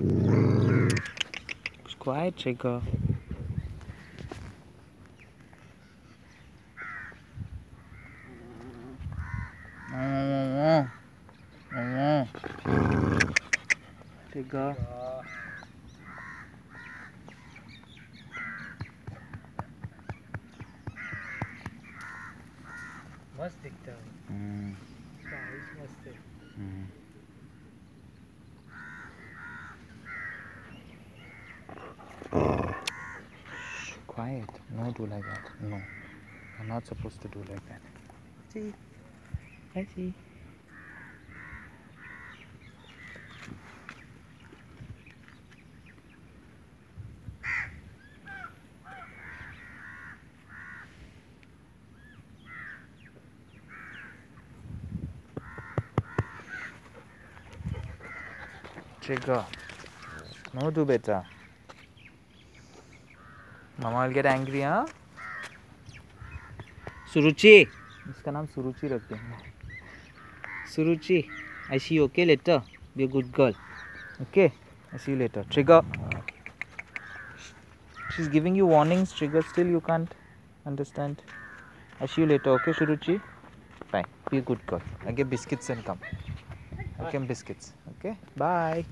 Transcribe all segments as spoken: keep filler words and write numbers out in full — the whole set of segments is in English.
Quiet, Trigger. Trigger. मस्त दिखता है मस्त है Quiet. No, do like that. No. You're not supposed to do like that. See? I see. Trigger. No, do better. Mama will get angry, huh? Suruchi. इसका नाम सुरुचि रख देंगे. Suruchi, I see you okay later. Be a good girl. Okay? I see you later. Trigger. She's giving you warnings, Trigger. Still you can't understand. I see you later. Okay, Suruchi? Fine. Be a good girl. I get biscuits and come. I get biscuits. Okay? Bye.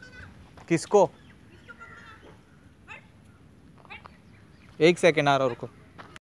किसको? एक second आ रहा रुको.